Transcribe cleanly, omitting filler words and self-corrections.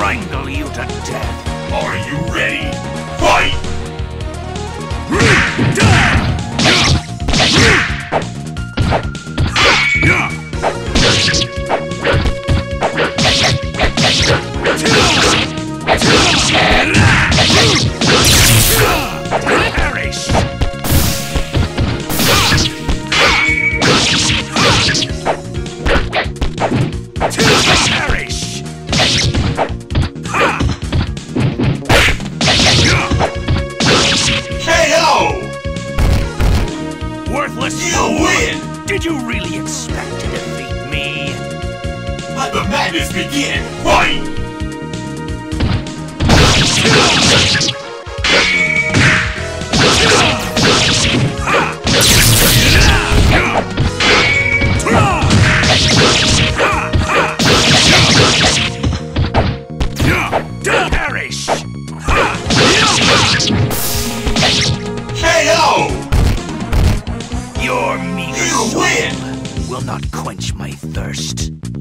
strangle you to death. Are you ready? Fight! Perish! KO! Worthless You fool! win! Did you really expect to defeat me? Let the madness begin! Fight! Perish! KO! Your meager You soul win! will not quench my thirst.